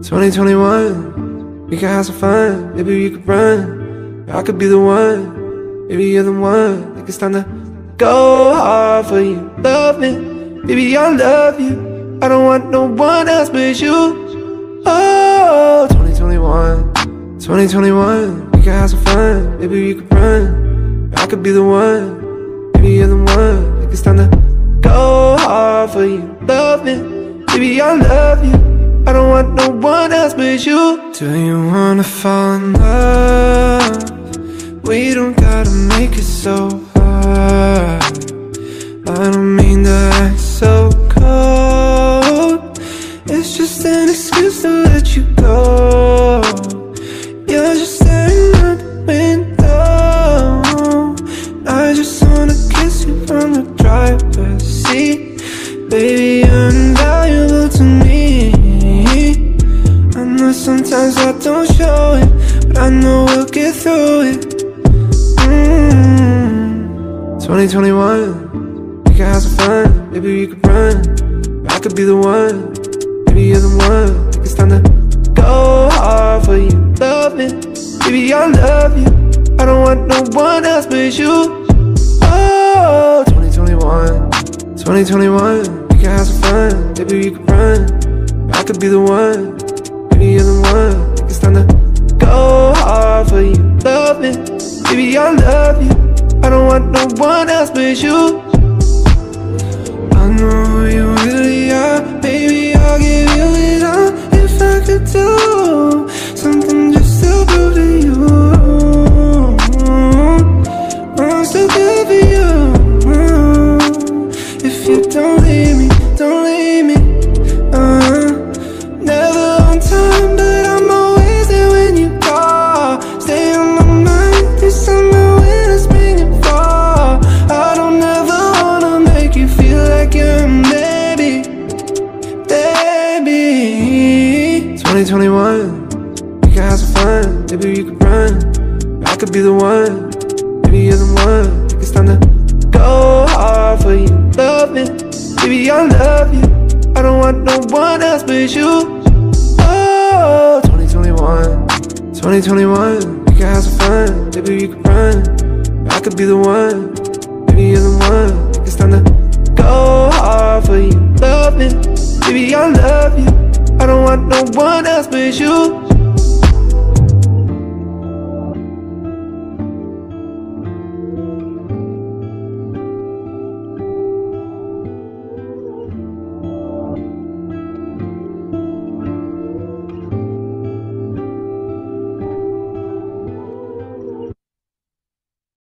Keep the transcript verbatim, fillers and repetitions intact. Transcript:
twenty twenty-one, we can have some fun. Maybe you could run, I could be the one. Maybe you're the one. Like it's time to go hard for you. Love me, baby, I love you. I don't want no one else but you. Oh, twenty twenty-one, twenty twenty-one, we can have some fun. Maybe you could run, I could be the one. Maybe you're the one. Like it's time to go hard for you. Love me, baby, I love you. I don't want no one else but you. Do you wanna fall in love? We don't gotta make it so hard. I don't mean to act so cold. It's just an excuse to let you go. You're just staring out the window. I just wanna kiss you from the driver's seat. Baby, you're invaluable to me. I know sometimes I don't show it, but I know we'll get through it. mm. twenty twenty-one, we can have some fun. Maybe you could run, I could be the one. Maybe you're the one. Think it's time to go hard for you. Love me, baby, I love you. I don't want no one else but you. Oh, twenty twenty-one, twenty twenty-one, we can have some fun. Maybe you could run, I could be the one. Maybe you're the one. Think it's time to go hard for you. Love me, baby, I love you. I don't want no one else but you. I know who you really are. Baby, I'll give you it all. If I could do something just to prove to you I'm so good for you. If you don't leave me, don't leave me. uh, Never on time, but I'm always there when you call. Stay on my mind through summer, winter, spring and fall. I don't ever wanna make you feel like you're a baby, baby. twenty twenty-one, we can have some fun. Maybe you could run, I could be the one. Maybe you're the one. Think it's time to go hard for you. Love me, baby, I love you. I don't want no one else but you. Oh, twenty twenty-one, twenty twenty-one, we can have some fun. Maybe you could run, I could be the one. Maybe you're the one. Think it's time to go hard for you. Love me, baby, I love you. I don't want no one else but you.